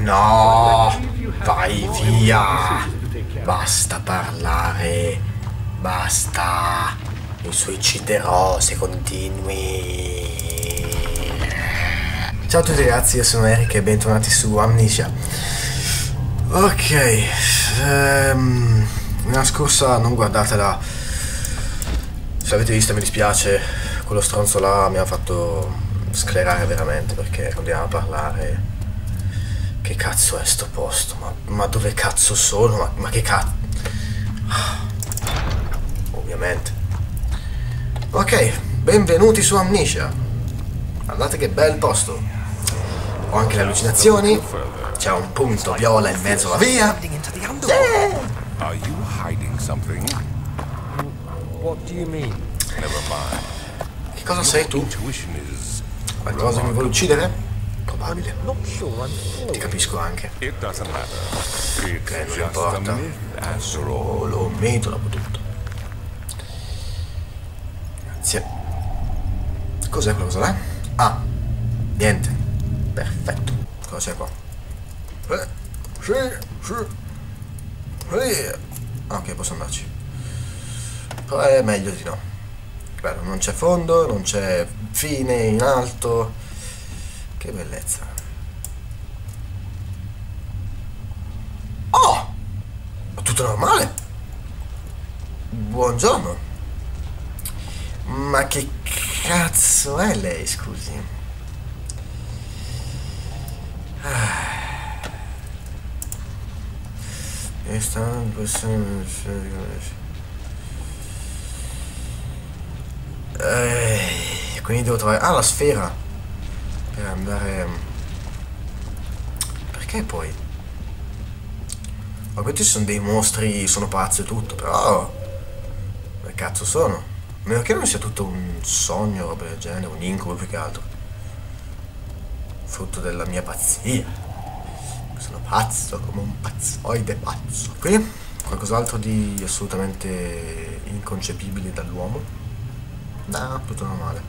No, vai via. Basta parlare. Basta. Mi suiciderò se continui. Ciao a tutti ragazzi, io sono Eric e bentornati su Amnesia. Ok, nella scorsa non guardatela. Se l'avete vista mi dispiace, quello stronzo là mi ha fatto sclerare veramente perché continuava a parlare. Che cazzo è sto posto? Ma dove cazzo sono? Ma che cazzo? Ovviamente. Ok, benvenuti su Amnesia. Guardate che bel posto. Ho anche le allucinazioni. C'è un punto viola in mezzo alla via. Are you hiding something? What do you mean? Never mind. Che cosa sei tu? Intuition is Qualcosa che mi vuole uccidere? Probabile. Not sure I'm Ti capisco anche. It doesn't matter. It's Non just a importa. myth after all. Solo un mito dopo tutto. Grazie. Cos'è quella cosa là? Ah, niente. Perfetto. Cosa c'è qua? Sì. Ok, posso andarci. Però è meglio di no. Bello, non c'è fondo, non c'è fine in alto. Che bellezza. Oh! È tutto normale. Buongiorno. Ma che cazzo è lei, scusi? Quindi devo trovare... Ah, la sfera. Per andare... Perché poi? Ma questi sono dei mostri, sono pazzi e tutto, però... Che cazzo sono? A meno che non sia tutto un sogno, roba del genere, un incubo più che altro. Frutto della mia pazzia. Sono pazzo, come un pazzoide pazzo. Qui, qualcos'altro di assolutamente inconcepibile dall'uomo? No, tutto normale.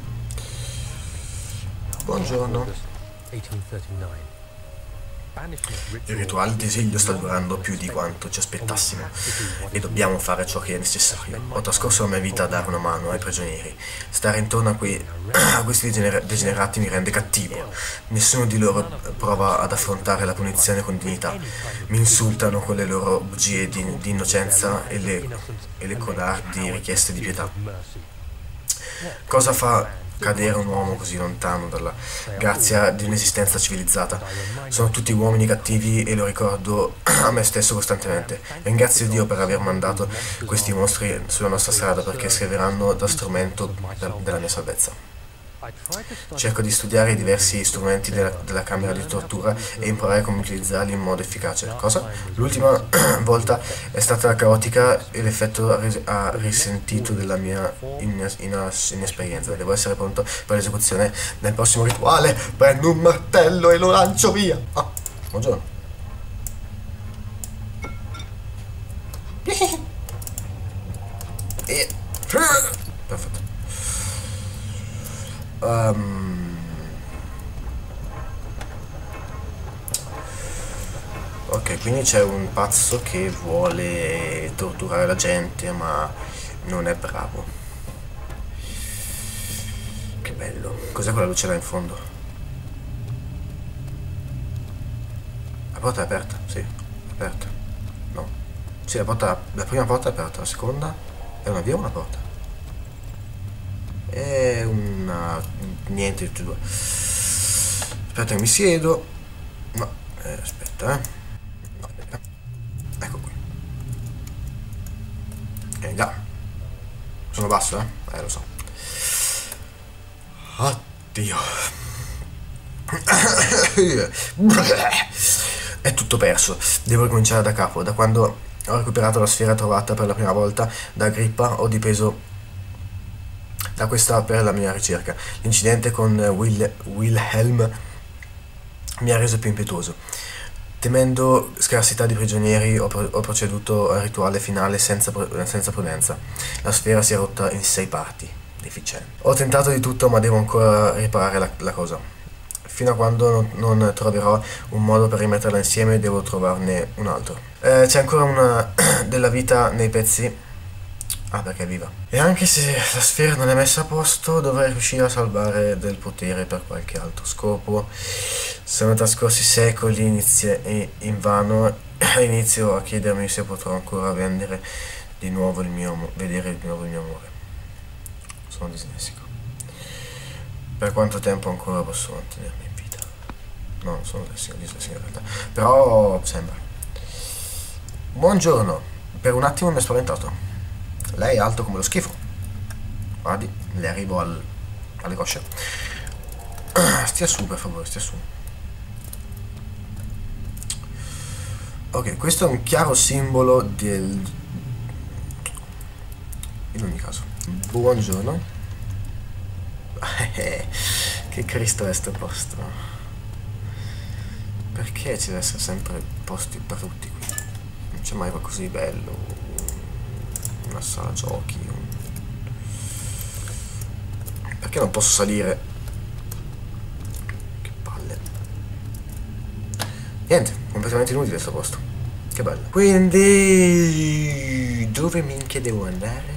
Buongiorno. 1839. Il rituale di esilio sta durando più di quanto ci aspettassimo e dobbiamo fare ciò che è necessario. Ho trascorso la mia vita a dare una mano ai prigionieri. Stare intorno a questi degenerati mi rende cattivo. Nessuno di loro prova ad affrontare la punizione con dignità. Mi insultano con le loro bugie di innocenza e le codardi richieste di pietà. Cosa fa cadere un uomo così lontano dalla grazia di un'esistenza civilizzata? Sono tutti uomini cattivi e lo ricordo a me stesso costantemente. Ringrazio Dio per aver mandato questi mostri sulla nostra strada perché serviranno da strumento della mia salvezza. Cerco di studiare i diversi strumenti della camera di tortura e imparare come utilizzarli in modo efficace. Cosa? L'ultima volta è stata caotica e l'effetto ha risentito della mia inesperienza. Devo essere pronto per l'esecuzione del prossimo rituale. Prendo un martello e lo lancio via. Ah, buongiorno. Perfetto. Ok, quindi c'è un pazzo che vuole torturare la gente ma non è bravo. Che bello. Cos'è quella luce là in fondo? La porta è aperta? Sì, è aperta. No. Sì, la prima porta è aperta, la seconda è una via o una porta? È una... niente di tutti e due. Aspetta che mi siedo. No, aspetta, no, aspetta. Ecco qui. Già. Sono basso, lo so. Oddio. È tutto perso. Devo ricominciare da capo. Da quando ho recuperato la sfera trovata per la prima volta da Agrippa ho dipeso da questa per la mia ricerca. L'incidente con Wilhelm mi ha reso più impetuoso. Temendo scarsità di prigionieri ho proceduto al rituale finale senza prudenza. La sfera si è rotta in 6 parti. Deficiente. Ho tentato di tutto ma devo ancora riparare la cosa. fino a quando non troverò un modo per rimetterla insieme devo trovarne un altro. C'è ancora una della vita nei pezzi. Ah, perché è viva. E anche se la sfera non è messa a posto, dovrei riuscire a salvare del potere per qualche altro scopo. Sono trascorsi secoli e invano inizio a chiedermi se potrò ancora vedere di nuovo il mio amore. Sono dislessico. Per quanto tempo ancora posso mantenermi in vita? No, non sono dislessico in realtà. Però sembra. Buongiorno. Per un attimo mi è spaventato. Lei è alto come lo schifo. Guardi, le arrivo alle cosce. Stia su, per favore, stia su. Ok, questo è un chiaro simbolo in ogni caso. Buongiorno. Che Cristo è sto posto? Perché ci deve essere sempre posti brutti qui? Non c'è mai qualcosa di bello. Una sala giochi. Perché non posso salire? Che palle. Niente, completamente inutile questo posto. Che bello. Quindi dove minchia devo andare?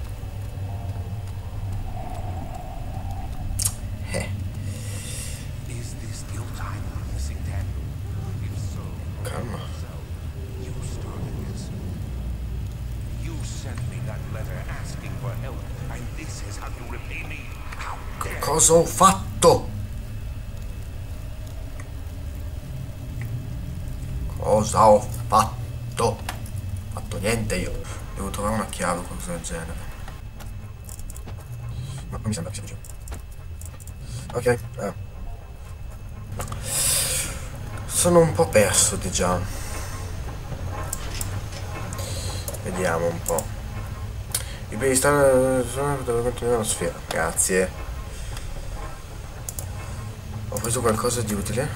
Calma. Cosa ho fatto? Cosa ho fatto? Ho fatto niente io. Devo trovare una chiave o qualcosa del genere. Ma non mi sembra che sia vicino. Ok. Sono un po' perso di già. Vediamo un po'. I pedestali devo continuare la sfera. Grazie. Ho preso qualcosa di utile.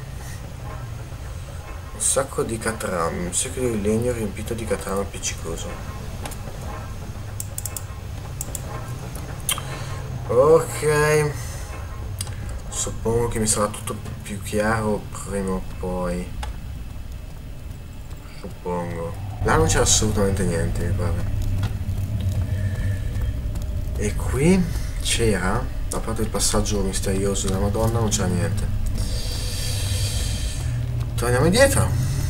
Un sacco di catrame. Un sacco di legno riempito di catrame appiccicoso. Ok. Suppongo che mi sarà tutto più chiaro prima o poi. Suppongo. Là non c'è assolutamente niente, mi pare. E qui c'era, a parte il passaggio misterioso della Madonna, non c'era niente. Torniamo indietro.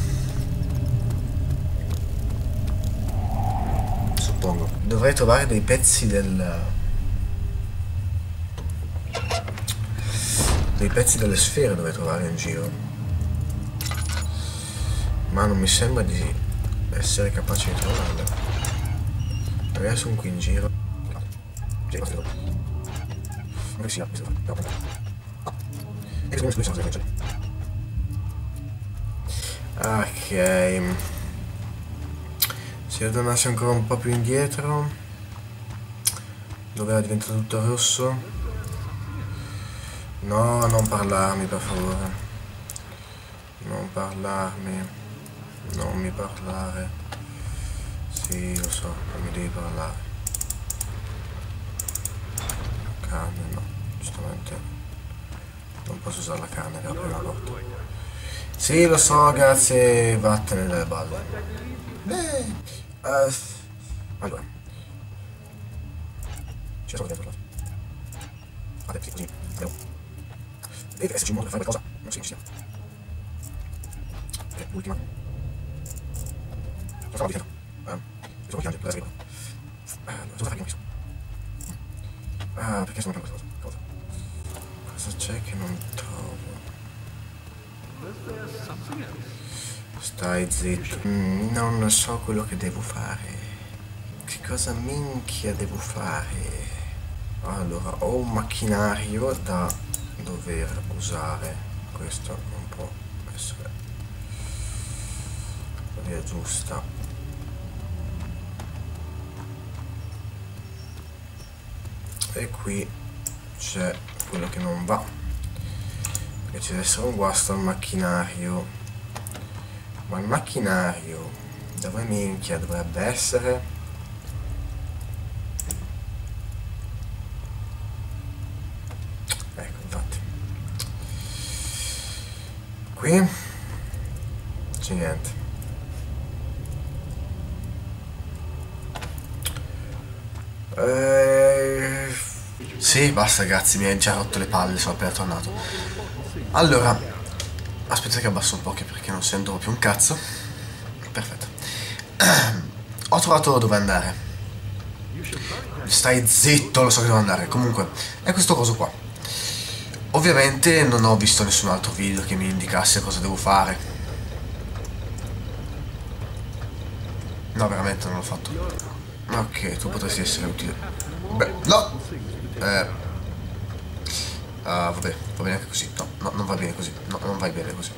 Suppongo. Dovrei trovare dei pezzi delle sfere, dovrei trovare in giro. Ma non mi sembra di essere capace di trovarle. Magari sono qui in giro. Ok. Se io tornassi ancora un po' più indietro, dove era diventato tutto rosso. No, non parlarmi per favore. Non parlarmi. Non mi parlare. Sì, lo so, non mi devi parlare. Carne, no, giustamente non posso usare la carne per aprire la porta. Sì, lo so, grazie, vattene dalle balle. Allora ci sono dentro là. Sì, così, andiamo. Deve esserci un modo per fare qualcosa, non si ci siamo. Ok, l'ultima. Non stavo dicendo. Devo piangere, cosa scrivo? Cosa fare questo? Ah, perché sono questa cosa? Cosa c'è che non trovo? Stai zitto. Non so quello che devo fare. Che cosa minchia devo fare? Allora, ho un macchinario da dover usare. Questo non può essere la via giusta. E qui c'è quello che non va, perché ci deve essere un guasto al macchinario. Ma il macchinario dove minchia dovrebbe essere? Ecco, infatti qui? C'è niente. Sì, basta ragazzi, mi hai già rotto le palle, sono appena tornato. Allora, aspetta che abbasso un po' perché non sento proprio un cazzo. Perfetto. Ho trovato dove andare. Stai zitto, lo so che devo andare. Comunque, è questo coso qua. Ovviamente non ho visto nessun altro video che mi indicasse cosa devo fare. No, veramente non l'ho fatto. Ok, tu potresti essere utile. Beh, no! Vabbè, va bene anche così. No, no, non va bene così. No, non vai bene così.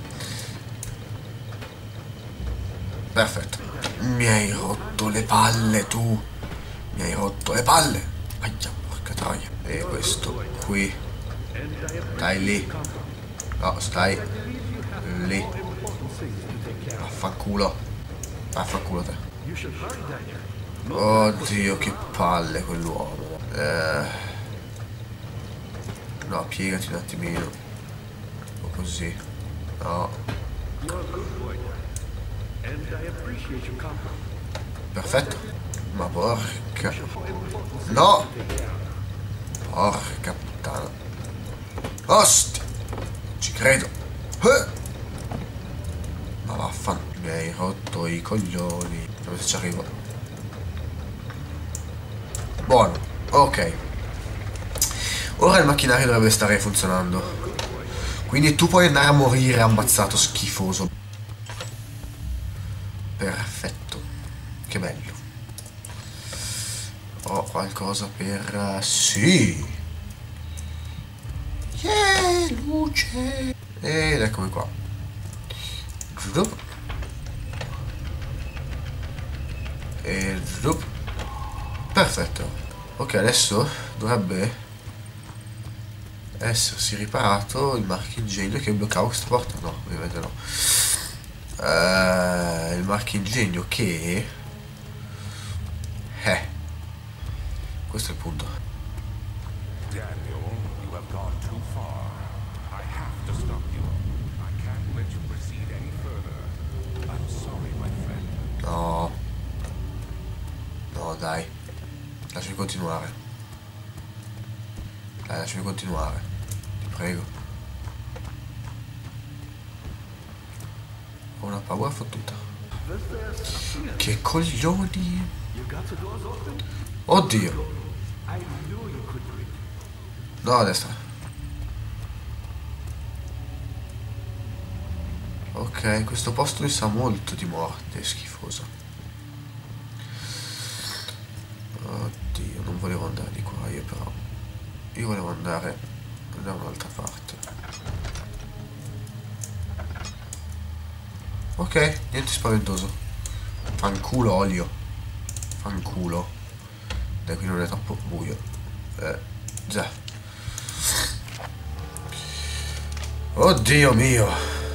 Perfetto. Mi hai rotto le palle, tu. Mi hai rotto le palle. Aia, porca troia. E questo qui. Stai lì. No, stai lì. Vaffanculo. Vaffanculo te. Oddio, che palle quell'uomo. No, piegati un attimino. O così. No. Perfetto. Ma porca. No! Porca puttana. Osti! Ci credo. Ma vaffan. Mi hai rotto i coglioni. Dove ci arrivo? Buono. Ok. Ora il macchinario dovrebbe stare funzionando. Quindi tu puoi andare a morire, ammazzato schifoso. Perfetto. Che bello. Ho qualcosa per... sì! Yeah, luce! Ed eccomi qua. Zup. E zup. Perfetto. Ok, adesso dovrebbe essersi riparato il marchingegno che bloccava questa porta. No, ovviamente no. Il marchingegno che... questo è il punto. Daniel, you have gone too far. I have to stop you. I can't let you proceed any further. I'm sorry, my friend. No. No, dai. Lasciami continuare. Dai, lasciami continuare. Ti prego. Ho una paura fottuta. Che coglioni. Oddio. No, a destra. Ok, questo posto mi sa molto di morte, è schifoso. Oddio, non volevo andare di qua io però. Io volevo andare da un'altra parte. Ok, niente spaventoso. Fanculo olio. Fanculo. Dai, qui non è troppo buio. Già. Oddio mio.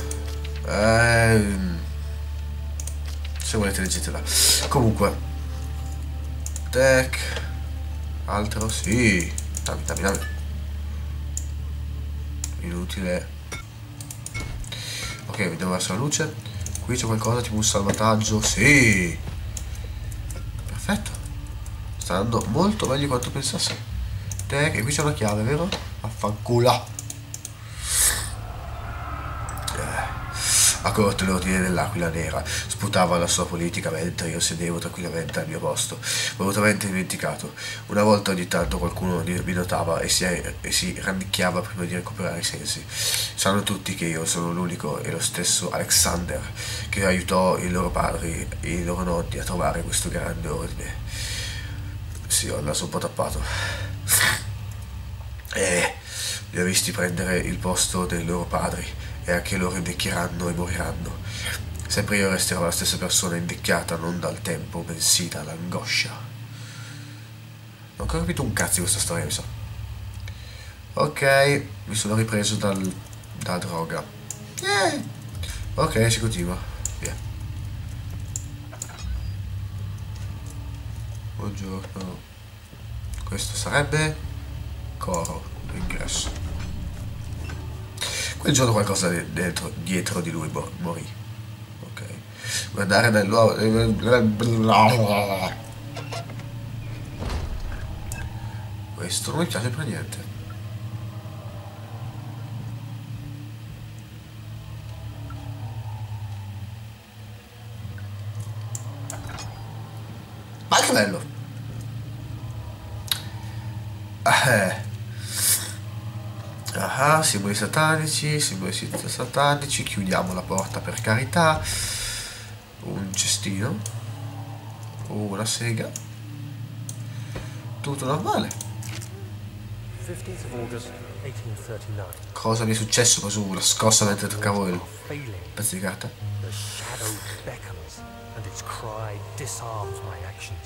Se volete leggetela. Comunque. Tech. Altro, sì. Dammi. Inutile. Ok, vediamo verso la luce. Qui c'è qualcosa tipo un salvataggio. Sì. Perfetto. Sta andando molto meglio di quanto pensassi. Tech, e qui c'è una chiave, vero? Affanculo. A corte l'ordine dell'Aquila Nera sputava la sua politica mentre io sedevo tranquillamente al mio posto, volutamente dimenticato. Una volta ogni tanto qualcuno mi notava e si rannicchiava prima di recuperare i sensi. Sanno tutti che io sono l'unico e lo stesso Alexander che aiutò i loro padri e i loro nonni a trovare questo grande ordine. Sì, ho il naso un po' tappato. Li ho visti prendere il posto dei loro padri. E anche loro invecchieranno e moriranno. Sempre io resterò la stessa persona invecchiata non dal tempo, bensì dall'angoscia. Non ho capito un cazzo di questa storia, mi sa. Ok, mi sono ripreso dalla droga. Ok, si continua. Via. Buongiorno. Questo sarebbe coro, ingresso. Quel giorno qualcosa dietro di lui morì. Ok. Guardare dall'uovo. Questo non mi piace per niente. Ma che bello! Ah, simboli satanici, chiudiamo la porta per carità. Un cestino. Una sega. Tutto normale. 15th of August, 1839. Cosa mi è successo? Cosa una scossa mentre toccavo il pezzo di carta? The shadow beckons, and its cry disarms my actions.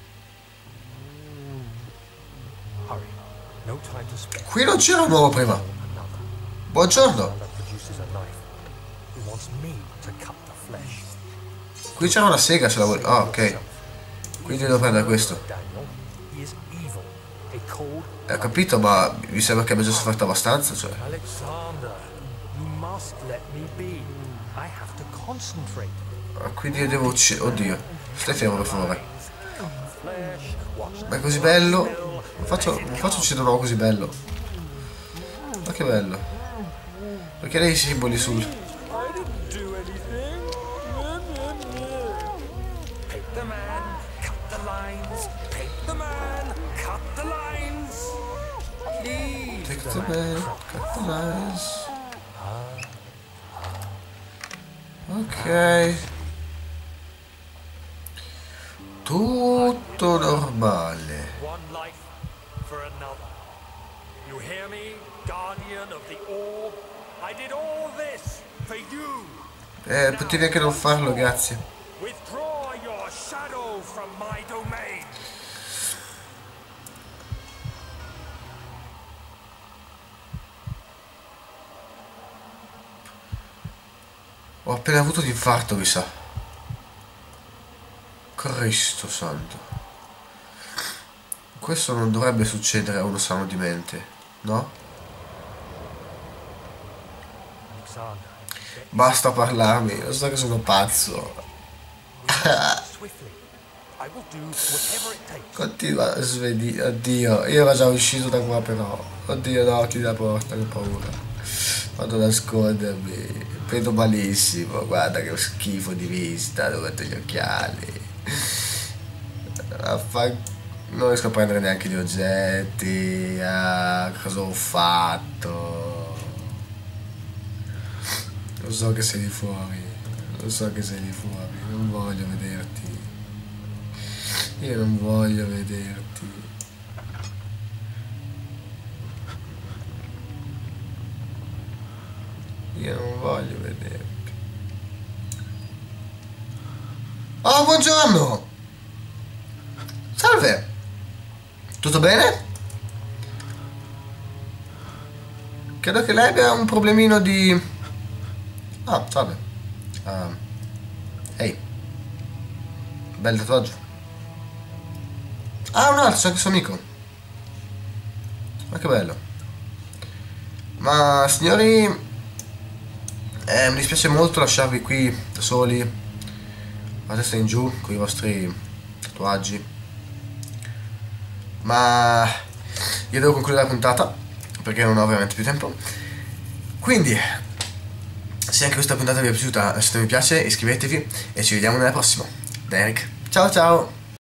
Hurry, no time to spare. Qui non c'era un uomo prima. Another. Buongiorno. Another produces a knife. He wants me to cut the flesh. Qui c'era una sega se la vuoi. Ah, ok. Quindi devo prendere questo. Daniel, he is evil, a cold. Ho capito, ma mi sembra che abbia già sofferto abbastanza, cioè. Alexander, you must let me be. I have to concentrate. Ah, quindi io devo uccidere. Oddio. Stai fermo per favore. Flesh, watch Ma è così bello. Non faccio uccidere un uomo così bello. Ma che bello. Perché lei i simboli sul. Paint the man, cut the lines. Paint the man, cut the lines. Please. Take the man, cut the lines. Ok. Tutto normale. One life for another. You hear me, guardian of the orb? I did all this for you. Potevi anche non farlo, grazie. Withdraw your shadow from my domain. Ho appena avuto l'infarto, mi sa. Cristo santo. Questo non dovrebbe succedere a uno sano di mente, no? Alexander, Basta parlarmi, lo so che sono pazzo. swiftly. I will do whatever it takes. Continua a svedire. Oddio, io ero già uscito da qua però. Oddio no, chiudi la porta, che paura. Vado a nascondermi. Vedo malissimo, guarda che schifo di vista, devo mettere gli occhiali. Non riesco a prendere neanche gli oggetti. Ah, cosa ho fatto? Lo so che sei lì fuori. Lo so che sei lì fuori. Non voglio vederti. Io non voglio vederti. Io non voglio vederti. Oh, buongiorno! Salve! Tutto bene? Credo che lei abbia un problemino di... Ah, salve. Ehi. Bel tatuaggio. Ah, un altro, c'è anche suo amico. Ma che bello. Ma, signori... mi dispiace molto lasciarvi qui da soli, la testa in giù, con i vostri tatuaggi. Ma io devo concludere la puntata, perché non ho veramente più tempo. Quindi, se anche questa puntata vi è piaciuta, lasciate mi piace, iscrivetevi e ci vediamo nella prossima. Da Eric. Ciao ciao!